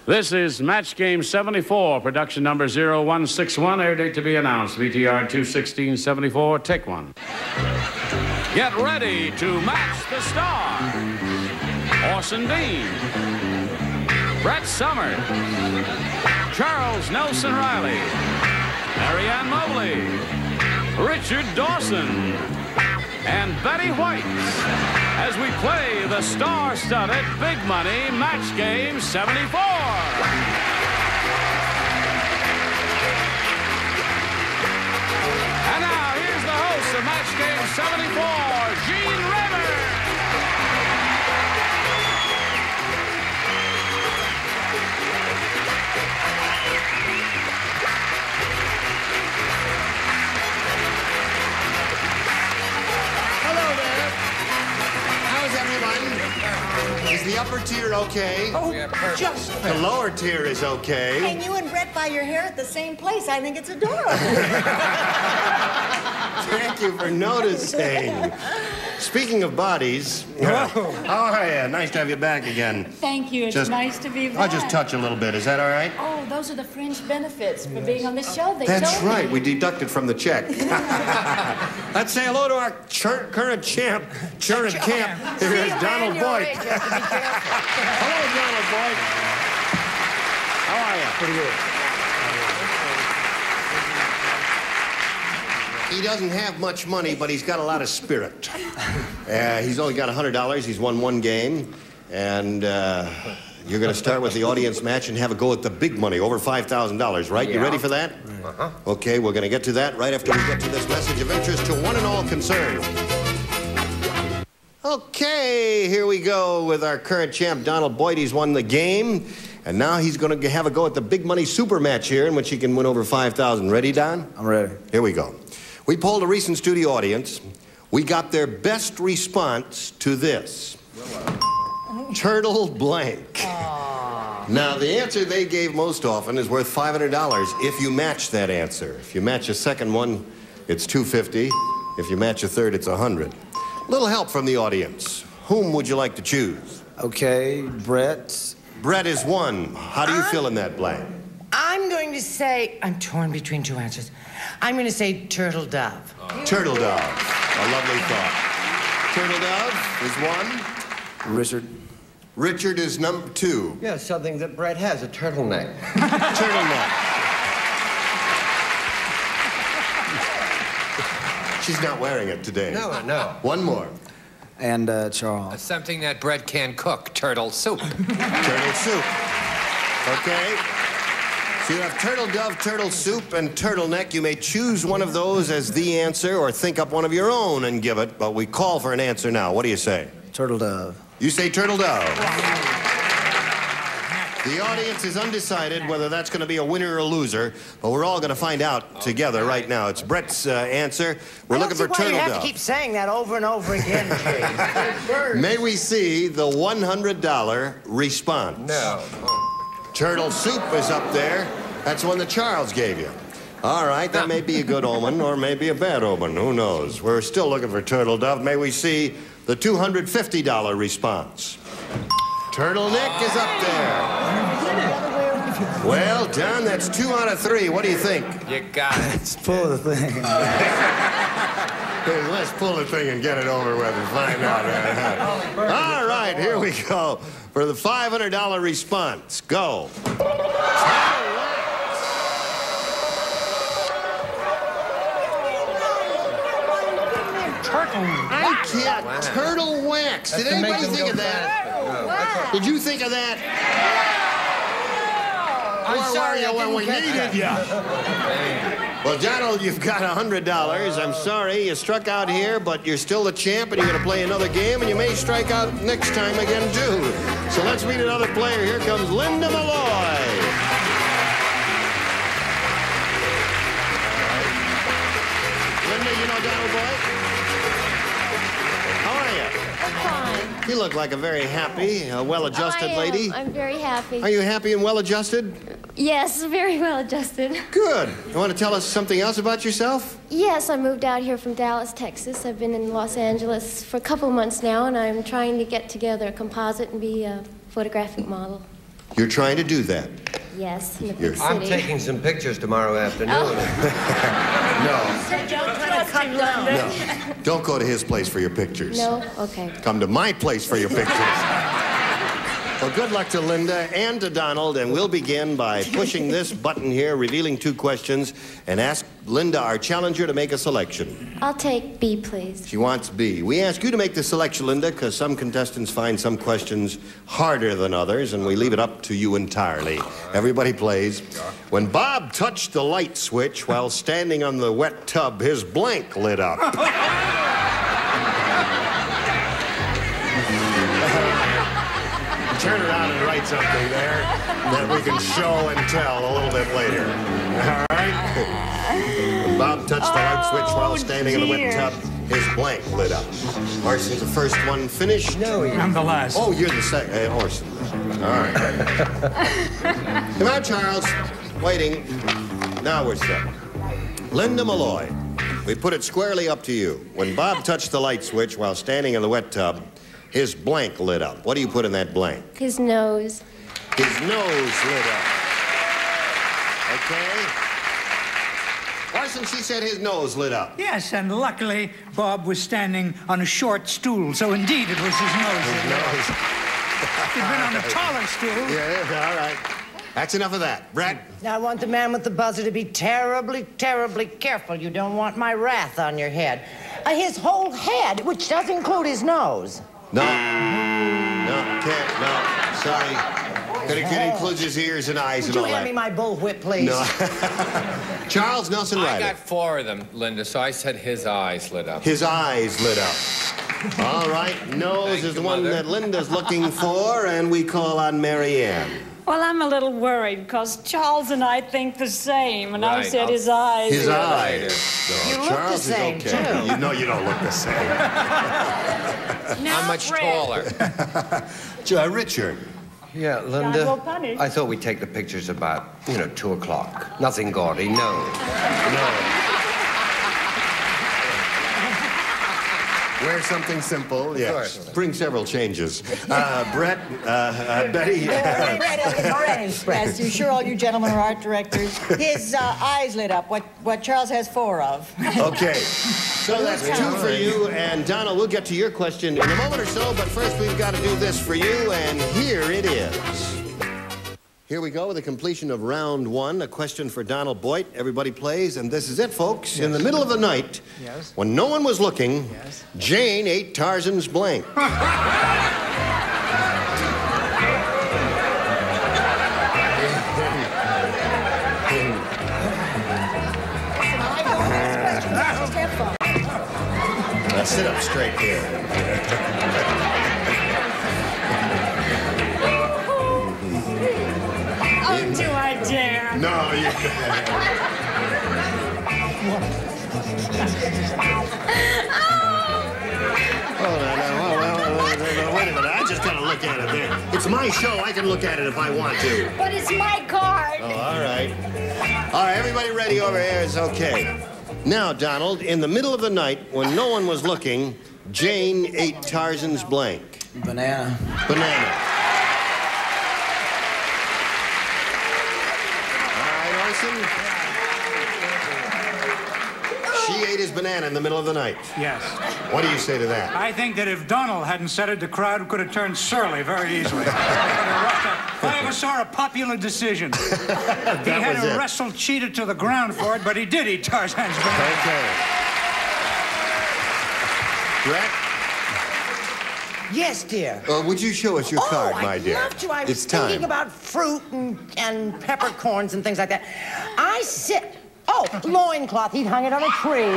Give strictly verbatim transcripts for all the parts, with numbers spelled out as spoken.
This is Match Game seventy-four, production number zero one six one, air date to be announced. V T R two sixteen seventy-four, take one. Get ready to match the star. Orson Dean, Brett Somers, Charles Nelson Riley, Marianne Mobley, Richard Dawson, and Betty White as we play the star-studded Big Money Match Game seventy-four. And now, here's the host of Match Game seventy-four, Gene Raymer. Hello there. How's everyone? Is the upper tier okay? Oh, just The lower tier is okay. And you and Brett buy your hair at the same place. I think it's adorable. Thank you for noticing. Speaking of bodies, uh, how are you? Nice to have you back again. Thank you. It's Just- nice to be back. I'll just touch a little bit. Is that all right? Oh, those are the fringe benefits for being on this show. They That's told right. me. We deducted from the check. Let's say hello to our chur- current champ, current camp. Here is Donald Boyd. Hello, Donald Boyd. How are you? Pretty good. He doesn't have much money, but he's got a lot of spirit. Uh, he's only got one hundred dollars. He's won one game. And uh, you're going to start with the audience match and have a go at the big money, over five thousand dollars, right? You ready for that? Uh-huh. Okay, we're going to get to that right after we get to this message of interest to one and all concerned. Okay, here we go with our current champ, Donald Boyd. He's won the game. And now he's going to have a go at the big money super match here in which he can win over five thousand dollars. Ready, Don? I'm ready. Here we go. We polled a recent studio audience. We got their best response to this. Turtle blank. Now, the answer they gave most often is worth five hundred dollars if you match that answer. If you match a second one, it's two hundred fifty dollars. If you match a third, it's one hundred dollars. Little help from the audience. Whom would you like to choose? Okay, Brett. Brett is one. How do you fill in that blank? I'm going to say, I'm torn between two answers. I'm going to say turtle dove. Turtle dove. A lovely thought. Turtle dove is one. Richard. Richard is number two. Yeah, something that Brett has, a turtleneck. Turtleneck. She's not wearing it today. No, no. One more. And uh, Charles. Something that Brett can cook, turtle soup. Turtle soup. Okay. So you have turtle dove, turtle soup, and turtleneck. You may choose one of those as the answer or think up one of your own and give it, but we call for an answer now. What do you say? Turtle dove. You say turtle dove. The audience is undecided whether that's going to be a winner or a loser, but we're all going to find out together right now. It's Brett's uh, answer. We're I looking don't for see why turtle you have dove. to keep saying that over and over again, Jay. May we see the one hundred dollar response? No. Turtle soup is up there. That's one that Charles gave you. All right, that may be a good omen or maybe a bad omen. Who knows? We're still looking for turtle dove. May we see the two hundred fifty dollar response? Turtleneck is up there. Well, Don, that's two out of three. What do you think? You got it. It's full of the thing. Hey, let's pull the thing and get it over with and find out. All right, here we go for the five hundred dollar response. Go. I can't. Turtle wax. Did anybody think of that? Did you think of that? I'm sorry, I when we didn't catch needed you. Well, Donald, you've got one hundred dollars. I'm sorry you struck out here, but you're still the champ, and you're going to play another game, and you may strike out next time again, too. So let's meet another player. Here comes Linda Malloy. Linda, you know Donald Boyd? How are you? Fine. You look like a very happy, uh, well-adjusted I am. lady. I'm very happy. Are you happy and well-adjusted? Yes, very well adjusted. Good. You want to tell us something else about yourself? Yes, I moved out here from Dallas, Texas. I've been in Los Angeles for a couple months now, and I'm trying to get together a composite and be a photographic model. You're trying to do that. Yes, in the You're- big I'm city. taking some pictures tomorrow afternoon. No, Don't try to cut down. no. Don't go to his place for your pictures. No? Okay. Come to my place for your pictures. Well, good luck to Linda and to Donald, and we'll begin by pushing this button here, revealing two questions, and ask Linda, our challenger, to make a selection. I'll take B, please. She wants B. We ask you to make the selection, Linda, because some contestants find some questions harder than others, and we leave it up to you entirely. Everybody plays. When Bob touched the light switch while standing on the wet tub, his blank lit up. Turn around and write something there that we can show and tell a little bit later. All right? When Bob touched the light switch while standing in the wet tub, his blank lit up. Orson's the first one finished. No, he... I'm the last. Oh, you're the second. Uh, Orson. All right. Come on, Charles. Waiting. Now we're set. Linda Malloy, we put it squarely up to you. When Bob touched the light switch while standing in the wet tub, his blank lit up. What do you put in that blank? His nose. His nose lit up. Okay? Orson, she said his nose lit up. Yes, and luckily, Bob was standing on a short stool, so indeed it was his nose. His nose. If he'd been on a taller stool. Yeah, all right. That's enough of that. Brett? Now, I want the man with the buzzer to be terribly, terribly careful. You don't want my wrath on your head. Uh, his whole head, which does include his nose. No. No, can't. No. Sorry. But it can include his ears and eyes Would and you all hand me that. my bullwhip, please? No. Charles Nelson I Ryder. got four of them, Linda, so I said his eyes lit up. His eyes lit up. All right. Nose Thank is you, the one Mother. that Linda's looking for, and we call on Mary Ann. Well, I'm a little worried because Charles and I think the same, and I Right, said I'll- his eyes. His lit up. eyes. You No, look the Charles same, is okay. too. You know you don't look the same. I'm much Fred. taller. Uh, Richard. Yeah, Linda, will punish. I thought we'd take the pictures about, you know, two o'clock. Nothing gaudy, no. No. Wear something simple. Yes. course. Bring several changes. Uh, Brett, uh, uh, Betty. Yes, you sure all you gentlemen are art directors? His uh, eyes lit up, what, what Charles has four of. Okay. So that's two for you. And Donald, we'll get to your question in a moment or so, but first we've got to do this for you, and here it is. Here we go with the completion of round one. A question for Donald Boyd. Everybody plays, and this is it, folks. Yes. In the middle of the night, Yes. when no one was looking, Yes. Jane ate Tarzan's blank. Now sit up straight here. Oh, do I dare? No, you. Oh, no, no, no, no, no, no, no, wait a minute. I just gotta look at it there. It's my show. I can look at it if I want to. But it's my card. Oh, all right. All right, everybody ready over here? It's okay. Now, Donald, in the middle of the night, when no one was looking, Jane ate Tarzan's blank. Banana. Banana. All right, Orson. She ate his banana in the middle of the night. Yes. What do you say to that? I think that if Donald hadn't said it, the crowd could have turned surly very easily. They could have rushed up. If I ever saw a popular decision. He had was to it. wrestle Cheetah to the ground for it, but he did eat Tarzan's banana. Okay. Brett, Yes, dear. uh, would you show us your card, oh, my I'd dear? love to. I was it's thinking time. about fruit and, and peppercorns and things like that. I sit. Oh, loincloth. He'd hung it on a tree.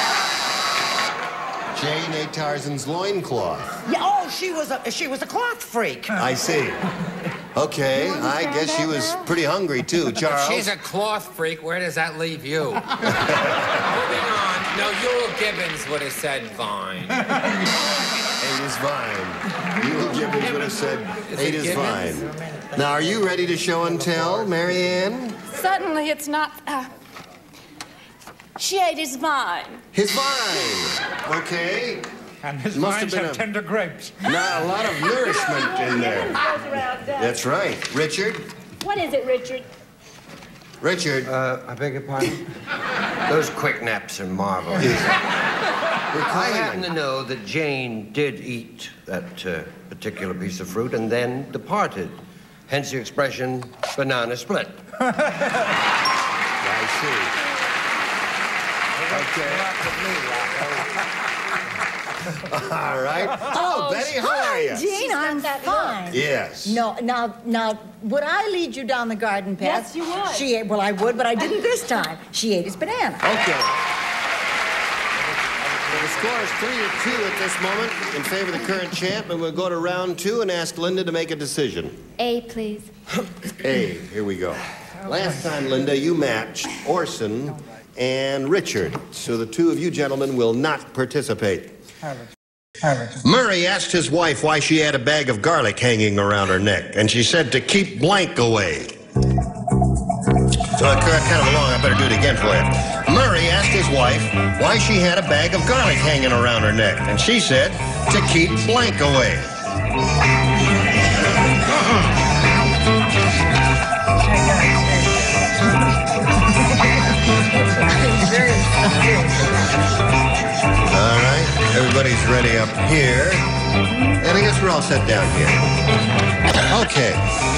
Jane ate Tarzan's loincloth. Yeah. Oh, she was a she was a cloth freak. I see. Okay, I guess she was pretty hungry too, Charles. She's a cloth freak. Where does that leave you? Moving on. No, Yule Gibbons would have said vine. Eight is vine. Yule Gibbons would have said Is eight it is Gibbons? vine. Now, are you ready to show and tell, Mary Ann? Suddenly, it's not. Uh, she ate his vine. His vine. Okay. And his Must have vines been have a- tender grapes. Not a lot of nourishment in there. That's right. Richard? What is it, Richard? Richard? Uh, I beg your pardon? Those quick naps are marvelous. We're I happen calling to know that Jane did eat that uh, particular piece of fruit and then departed. Hence the expression, banana split. I see. All right. Hello, Betty. How are you? Gene, I'm fine. Yes. No, now, now, would I lead you down the garden path? Yes, you would. She ate, well, I would, but I didn't this time. She ate his banana. Okay. Well, the score is three to two at this moment in favor of the current champ, and we'll go to round two and ask Linda to make a decision. A, please. A, here we go. Last time, Linda, you matched Orson and Richard, so the two of you gentlemen will not participate. Murray asked his wife why she had a bag of garlic hanging around her neck, and she said to keep blank away. So I cut kind of long, I better do it again for you. Murray asked his wife why she had a bag of garlic hanging around her neck, and she said to keep blank away. All right, everybody's ready up here. And I guess we're all set down here. Okay.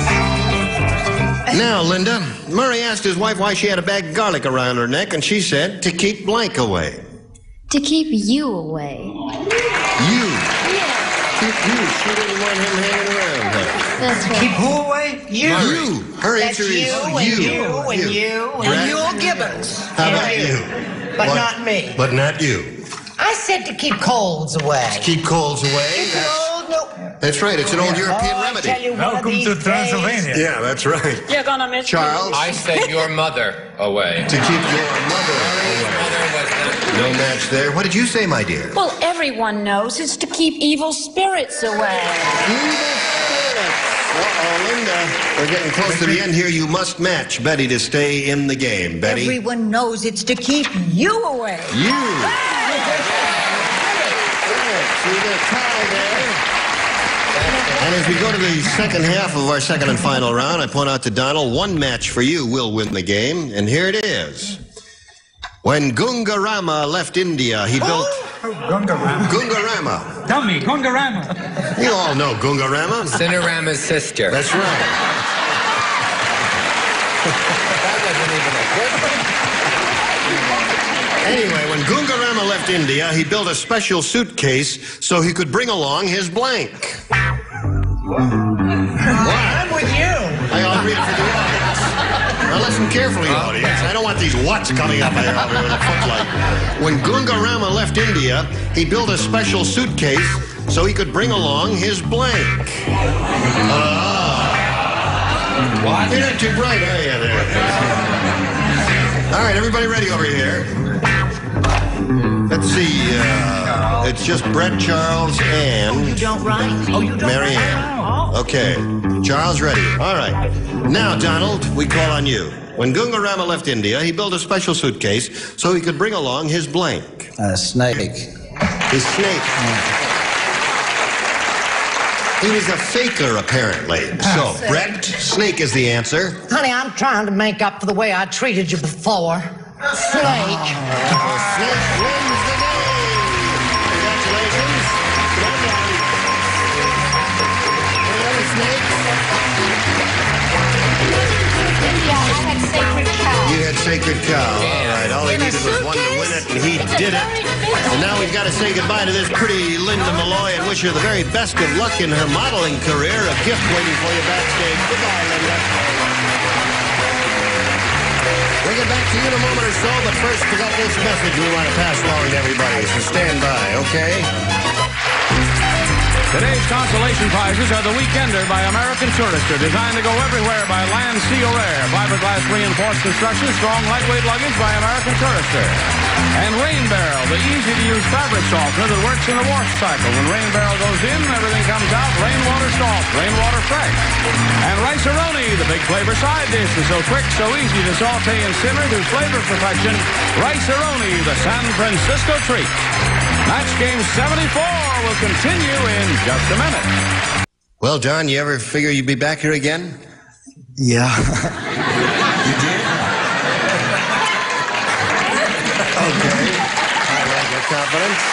Now, Linda, Murray asked his wife why she had a bag of garlic around her neck, and she said to keep blank away. To keep you away. You. Keep you. She didn't want him hanging around her. That's right. Keep who away? You. You. Her That's answer you is and you. you and you and Brett? Yule Gibbons. How about you? But What? not me. But not you. I said to keep colds away. Keep colds away. It's an That's, old, no. that's right. It's an old European Oh, I remedy. tell you, one of Welcome these to days- Transylvania. Yeah, that's right. You're gonna miss Charles, I said your mother away. to keep your mother Your away. mother was not. No match there. What did you say, my dear? Well, everyone knows it's to keep evil spirits away. Uh-oh, Linda. We're getting close to the end here. You must match Betty to stay in the game. Betty, Everyone knows it's to keep you away. you. So we got a tie there. And as we go to the second half of our second and final round, I point out to Donald, one match for you will win the game. And here it is. When Gungarama left India, he built... Gungarama. Gungarama. Tell me, Gungarama. You all know Gungarama. Cinerama's sister. That's right. Anyway, when Gungarama left India, he built a special suitcase so he could bring along his blank. What? I'm with you. I'll read it for the audience. Now listen carefully, audience. I don't want these whats coming up here over with a footlight. When Gungarama left India, he built a special suitcase so he could bring along his blank. Ah. What? You're not too bright, are you, there? All right, everybody ready over here? Let's see, uh, it's just Brett, Charles, and... You don't write? Oh, you don't Mary write? Ann. Okay, Charles, ready. All right. Now, Donald, we call on you. When Gungarama left India, he built a special suitcase so he could bring along his blank. A snake. His snake. He was a faker, apparently. So, Brett, snake is the answer. Honey, I'm trying to make up for the way I treated you before. Snake. Snake wins the game. Congratulations. Well done. Any other snakes? Yeah, I had sacred cow. You had Sacred Cow. All right. All he needed was one to win it, and he did it. And now we've got to say goodbye to this pretty Linda Malloy and wish her the very best of luck in her modeling career. A gift waiting for you backstage. Goodbye, Linda. We'll get back to you in a moment or so, but first we got this message we want to pass along to everybody, so stand by, okay? Today's consolation prizes are the Weekender by American Tourister, designed to go everywhere by land, sea, or air. Fiberglass reinforced construction, strong, lightweight luggage by American Tourister. And Rain Barrel, the easy-to-use fabric softener that works in the wash cycle. When Rain Barrel goes in, everything comes out rainwater soft, rainwater fresh. And Rice-A-Roni, the big flavor side dish, is so quick, so easy to saute and simmer through flavor perfection. Rice-A-Roni, the San Francisco treat. Match game seventy-four will continue in just a minute. Well, John, you ever figure you'd be back here again? Yeah. You did? Okay. I like your confidence.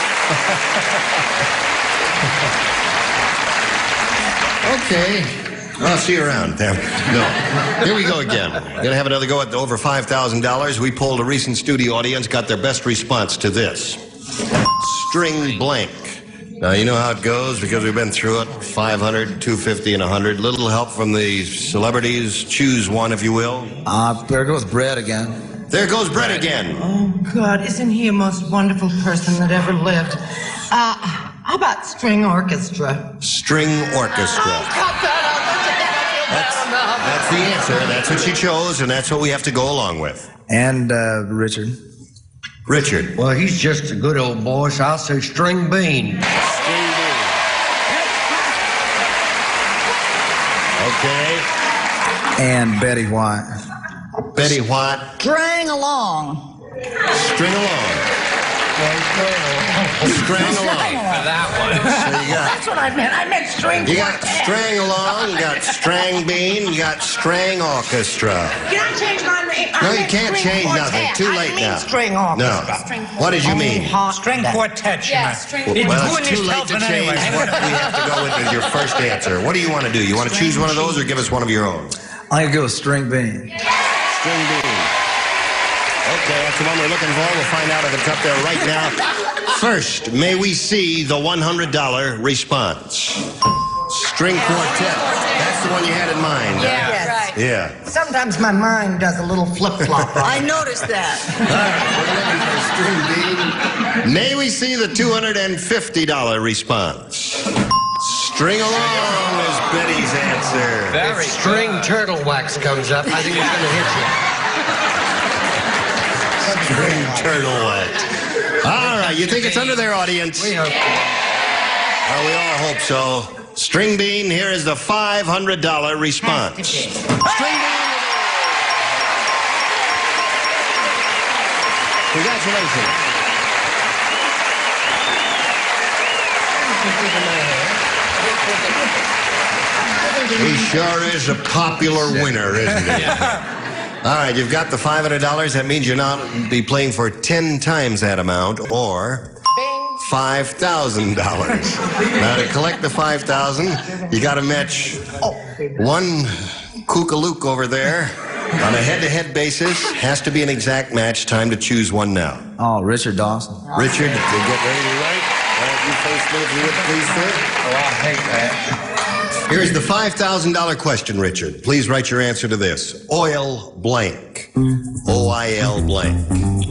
Okay. I'll see you around, Pam. No. Here we go again. Gonna have another go at over five thousand dollars. We polled a recent studio audience, got their best response to this. String blank. Now, you know how it goes because we've been through it. five hundred, two fifty, and one hundred. Little help from the celebrities. Choose one, if you will. Uh, there goes Brett again. There goes Brett again. Oh, God, isn't he a most wonderful person that ever lived? Uh, how about string orchestra? String orchestra. Oh, cut that out. That's, that's the answer. That's what she chose, and that's what we have to go along with. And uh, Richard. Richard. Well, he's just a good old boy, so I'll say string bean. String bean. Okay. And Betty White. Betty White. String along. String along. String along. For that one. So you got, That's what I meant. I meant string you got quartet. string along, you got string bean, you got string orchestra. Can I change my name? No, you can't change nothing. Too late I mean now. string orchestra. No. What did you mean? String quartet, you Yeah, meant. string It's Well, doing it's too his late to helping change anyway. what we have to go with as your first answer. What do you want to do? You want to choose one of those or give us one of your own? I'm gonna go with string bean. String bean. Okay, that's the one we're looking for. We'll find out if it's up there right now. First, may we see the one hundred dollar response. String quartet. That's the one you had in mind. Yeah, huh? yes. right. Yeah. Sometimes my mind does a little flip-flop. I noticed that. May we see the two hundred fifty dollar response? String along is Betty's answer. If string turtle wax comes up, I think it's going to hit you. String turtle wax. All right, you think it's under their audience? We hope so. Well, we all hope so. String bean, here is the five hundred dollar response. String bean. Congratulations. He sure is a popular winner, isn't he? All right, you've got the five hundred dollars. That means you'll now be playing for ten times that amount, or five thousand dollars. Now, to collect the five thousand dollars, you got to match one kookalook over there on a head-to-head basis. Has to be an exact match. Time to choose one now. Oh, Richard Dawson. Richard, to get ready to write. Uh, you face me, if you would, please, sir. Oh, I hate that. Here's the five thousand dollar question, Richard. Please write your answer to this. Oil blank. O I L blank.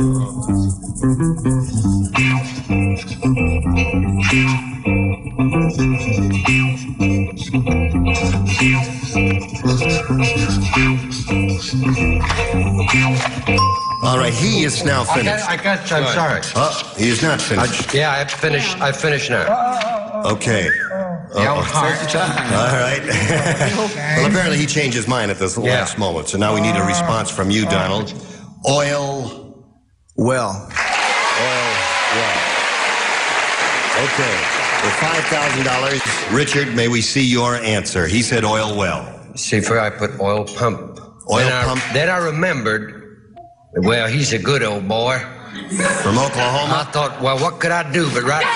All right, he is now I finished. got, I got, I'm sorry. Oh, he is not finished. Yeah, I finished. I finished now. Okay. Yeah, Uh-oh. hard. All right. Well, apparently he changed his mind at this Yeah. last moment, so now we need a response from you, Donald. Oil. Well. Oil. Yeah. Okay. For five thousand dollars, Richard, may we see your answer? He said oil well. See, for I put oil pump. Oil then pump. I, then I remembered. Well, he's a good old boy. From Oklahoma? I thought, well, what could I do but write?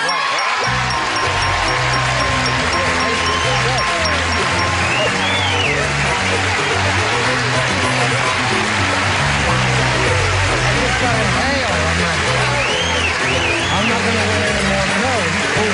I'm not going to win any more than those.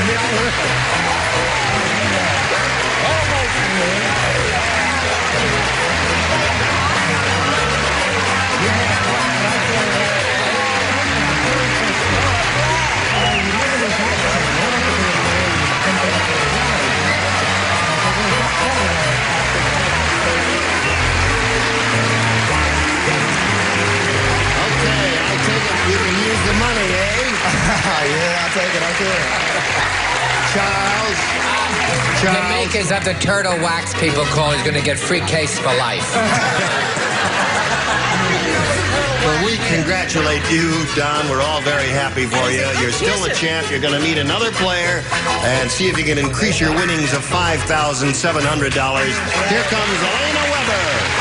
Yeah, I'll take it. I'll take it. Charles. The makers of the turtle wax people call is going to get free case for life. Well, we congratulate you, Don. We're all very happy for you. You're still a champ. You're going to meet another player and see if you can increase your winnings of five thousand seven hundred dollars. Here comes Elena Weber.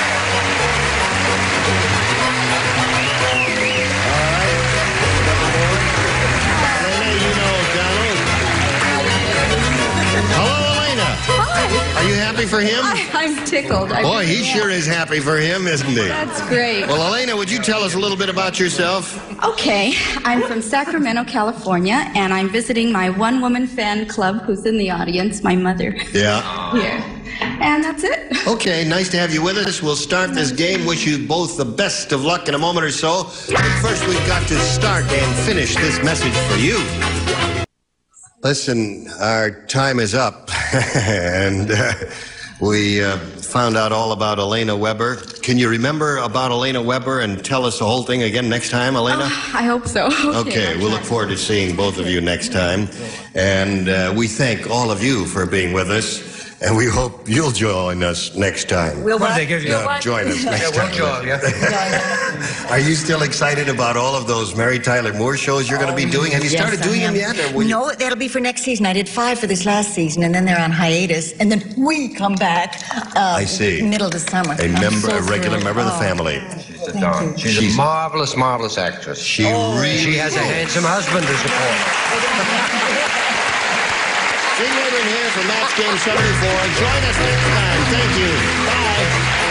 Are you happy for him? I, I'm tickled. I Boy, really he am. sure is happy for him, isn't he? That's great. Well, Elena, would you tell us a little bit about yourself? Okay, I'm from Sacramento, California, and I'm visiting my one-woman fan club who's in the audience, my mother. Yeah. Here. And that's it. Okay, nice to have you with us. We'll start this game. Wish you both the best of luck in a moment or so. But first, we've got to start and finish this message for you. Listen, our time is up, and uh, we uh, found out all about Elena Weber. Can you remember about Elena Weber and tell us the whole thing again next time, Elena? Uh, I hope so. Okay, okay we'll look forward to seeing both of you next time. And uh, we thank all of you for being with us. And we hope you'll join us next time. We'll what? They give you? Uh, join us next yeah, time. We'll join, yeah. Are you still excited about all of those Mary Tyler Moore shows you're going to be doing? Have you Yes, started doing I am. them yet? Or will you... No, that'll be for next season. I did five for this last season, and then they're on hiatus, and then we come back. Uh, I see. Middle of summer. A member, so a regular thrilled. member of the Oh. family. She's a darn. She's, She's a marvelous, marvelous actress. She oh, really She has a handsome husband to support. Jim Weber here for Match Game seventy-four. Join us next time. Thank you. Bye.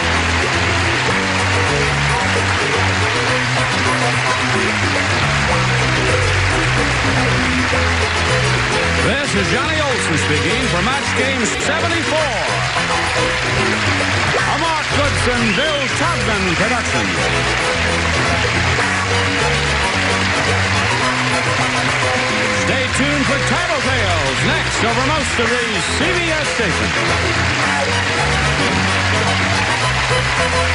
This is Johnny Olson speaking for Match Game seventy-four. A Mark Goodson, Bill Todman production. Stay tuned for Tattletales next over most of these C B S stations.